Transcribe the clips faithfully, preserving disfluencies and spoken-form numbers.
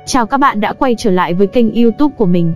Chào các bạn đã quay trở lại với kênh YouTube của mình.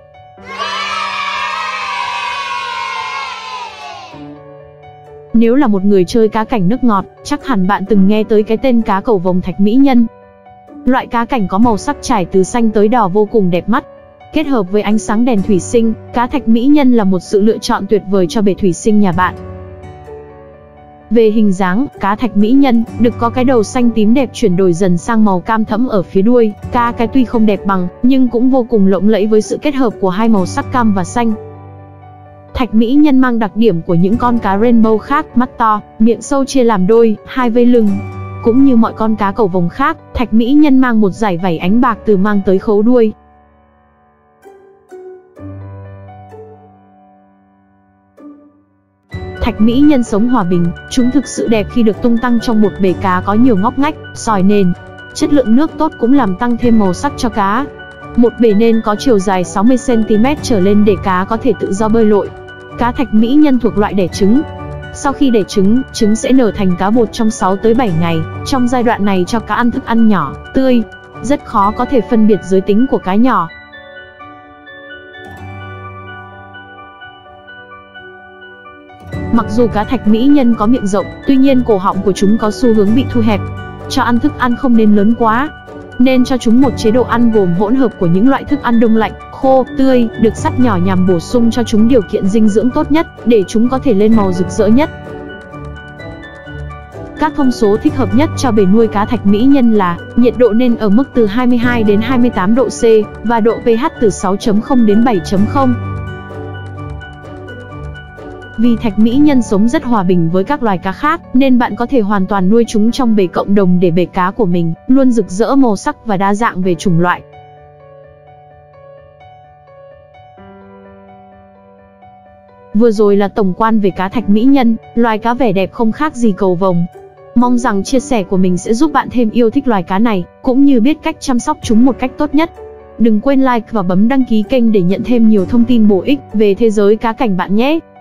Nếu là một người chơi cá cảnh nước ngọt, chắc hẳn bạn từng nghe tới cái tên cá cầu vồng thạch mỹ nhân. Loại cá cảnh có màu sắc trải từ xanh tới đỏ vô cùng đẹp mắt. Kết hợp với ánh sáng đèn thủy sinh, cá thạch mỹ nhân là một sự lựa chọn tuyệt vời cho bể thủy sinh nhà bạn. Về hình dáng, cá thạch mỹ nhân được có cái đầu xanh tím đẹp chuyển đổi dần sang màu cam thẫm ở phía đuôi. Cá cái tuy không đẹp bằng, nhưng cũng vô cùng lộng lẫy với sự kết hợp của hai màu sắc cam và xanh. Thạch mỹ nhân mang đặc điểm của những con cá rainbow khác, mắt to, miệng sâu chia làm đôi, hai vây lưng. Cũng như mọi con cá cầu vồng khác, thạch mỹ nhân mang một dải vảy ánh bạc từ mang tới khấu đuôi. Thạch mỹ nhân sống hòa bình, chúng thực sự đẹp khi được tung tăng trong một bể cá có nhiều ngóc ngách, sỏi nền. Chất lượng nước tốt cũng làm tăng thêm màu sắc cho cá. Một bể nên có chiều dài sáu mươi xăng ti mét trở lên để cá có thể tự do bơi lội. Cá thạch mỹ nhân thuộc loại đẻ trứng. Sau khi đẻ trứng, trứng sẽ nở thành cá bột trong sáu tới bảy ngày. Trong giai đoạn này cho cá ăn thức ăn nhỏ, tươi. Rất khó có thể phân biệt giới tính của cá nhỏ. Mặc dù cá thạch mỹ nhân có miệng rộng, tuy nhiên cổ họng của chúng có xu hướng bị thu hẹp. Cho ăn thức ăn không nên lớn quá. Nên cho chúng một chế độ ăn gồm hỗn hợp của những loại thức ăn đông lạnh, khô, tươi, được cắt nhỏ nhằm bổ sung cho chúng điều kiện dinh dưỡng tốt nhất, để chúng có thể lên màu rực rỡ nhất. Các thông số thích hợp nhất cho bể nuôi cá thạch mỹ nhân là: nhiệt độ nên ở mức từ hai mươi hai đến hai mươi tám độ C, và độ pH từ sáu chấm không đến bảy chấm không. Vì thạch mỹ nhân sống rất hòa bình với các loài cá khác, nên bạn có thể hoàn toàn nuôi chúng trong bể cộng đồng để bể cá của mình luôn rực rỡ màu sắc và đa dạng về chủng loại. Vừa rồi là tổng quan về cá thạch mỹ nhân, loài cá vẻ đẹp không khác gì cầu vồng. Mong rằng chia sẻ của mình sẽ giúp bạn thêm yêu thích loài cá này, cũng như biết cách chăm sóc chúng một cách tốt nhất. Đừng quên like và bấm đăng ký kênh để nhận thêm nhiều thông tin bổ ích về thế giới cá cảnh bạn nhé.